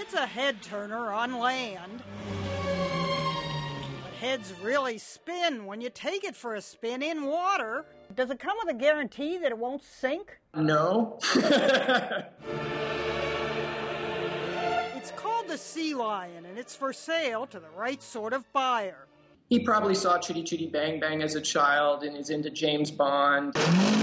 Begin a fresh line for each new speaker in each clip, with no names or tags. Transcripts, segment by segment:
It's a head turner on land. But heads really spin when you take it for a spin in water. Does it come with a guarantee that it won't sink?
No.
It's called the Sea Lion, and it's for sale to the right sort of buyer.
He probably saw Chitty Chitty Bang Bang as a child and is into James Bond.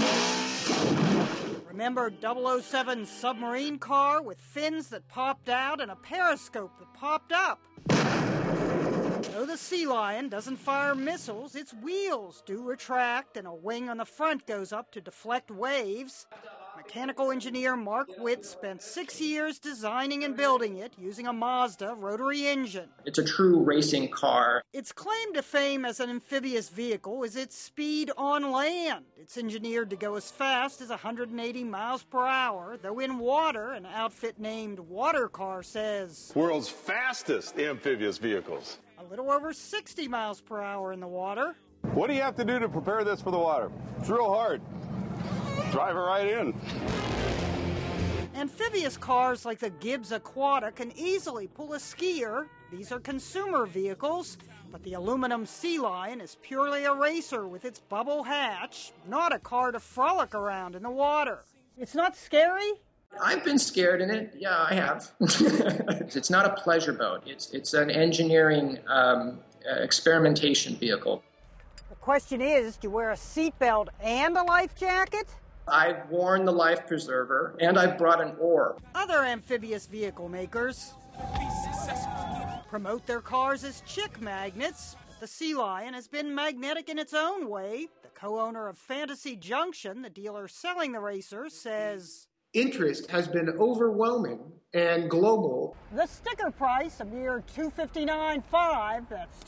Remember 007's submarine car with fins that popped out and a periscope that popped up? Though the Sea Lion doesn't fire missiles, its wheels do retract and a wing on the front goes up to deflect waves. Mechanical engineer Mark Witt spent 6 years designing and building it using a Mazda rotary engine.
It's a true racing car.
Its claim to fame as an amphibious vehicle is its speed on land. It's engineered to go as fast as 180 miles per hour, though in water, an outfit named Watercar says
world's fastest amphibious vehicles.
A little over 60 miles per hour in the water.
What do you have to do to prepare this for the water? It's real hard. Drive it right in.
Amphibious cars like the Gibbs Aquata can easily pull a skier. These are consumer vehicles, but the aluminum Sea Lion is purely a racer with its bubble hatch, not a car to frolic around in the water. It's not scary?
I've been scared in it. Yeah, I have. It's not a pleasure boat. It's an engineering experimentation vehicle.
The question is, do you wear a seatbelt and a life jacket?
I've worn the life preserver, and I've brought an oar.
Other amphibious vehicle makers promote their cars as chick magnets, but the Sea Lion has been magnetic in its own way. The co-owner of Fantasy Junction, the dealer selling the racer, says
interest has been overwhelming and global.
The sticker price, a mere $259,500, that's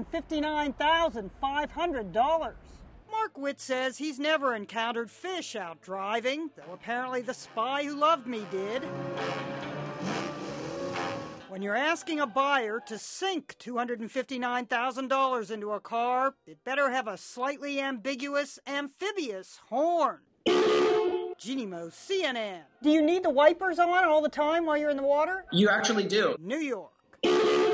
$259,500. Mark Witt says he's never encountered fish out driving, though apparently the spy who loved me did. When you're asking a buyer to sink $259,000 into a car, it better have a slightly ambiguous amphibious horn. Jeanne Moos, CNN. Do you need the wipers on all the time while you're in the water?
You actually do.
New York.